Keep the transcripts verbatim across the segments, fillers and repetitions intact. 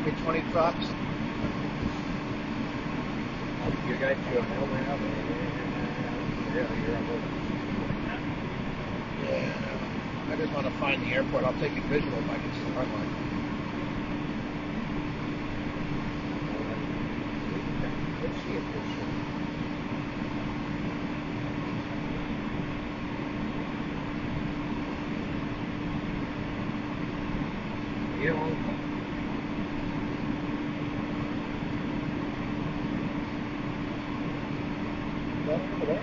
me twenty trucks. You got your helmet up. Yeah, you're on board. Yeah. I just want to find the airport. I'll take a visual if I can see the hard line. Let's see if this. You know. Over there.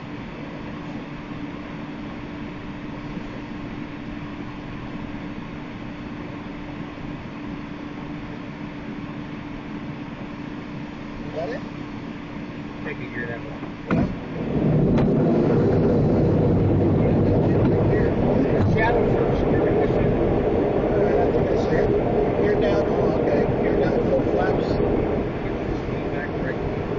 Is that it? Take a year that way. Yeah. Shadow first. Uh, I think I see it. You're down. Oh, okay. You're down full flaps. Speed back brake.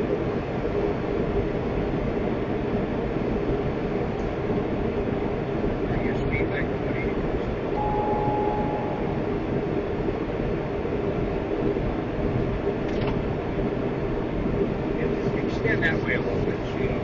Bring your speed back to one eighty. Extend that way a little bit, so you don't.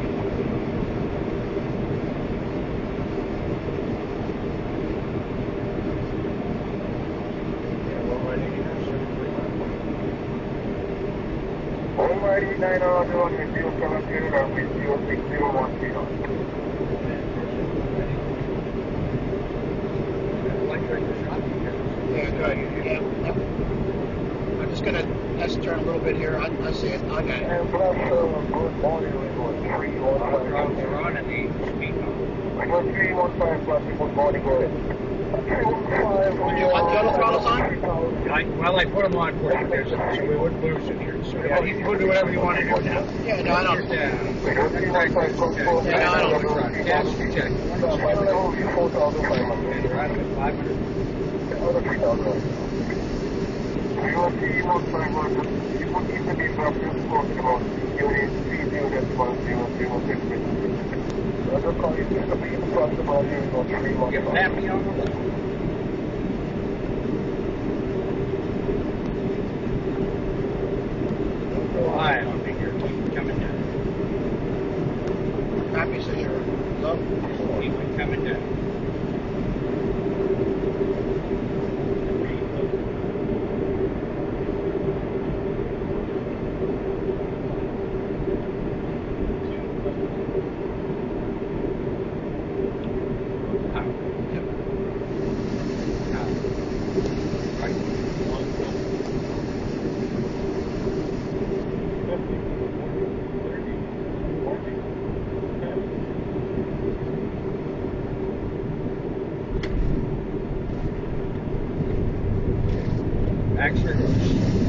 Almighty nine hour one with zero seven zero and with zero six zero one zero. Yeah, good. Yeah. Yep. I'm just gonna let's turn a little bit here. I, I see it. I got it. And plus, uh, good morning, we got three one five. We're on at the speed bump. We got three one five plus, good morning, go ahead. three one five. Do you want the auto throttles on? I, well, I put them on for you there, so, so we wouldn't lose it here. So yeah, you can do whatever you want to do now. Yeah, no, I don't. Yeah, We got three one five plus, four. Yeah, I don't. Gas check. Final level is four thousand five hundred. And you're out of it five hundred. Out of three thousand. We got three one five one. You put in the name of your spoken about unit three zero one zero zero six. Other call is going to be across the border, you got three one You five. tap me on the Hi, I don't think you're coming down. Happy so you're low. Keep it coming down. Action.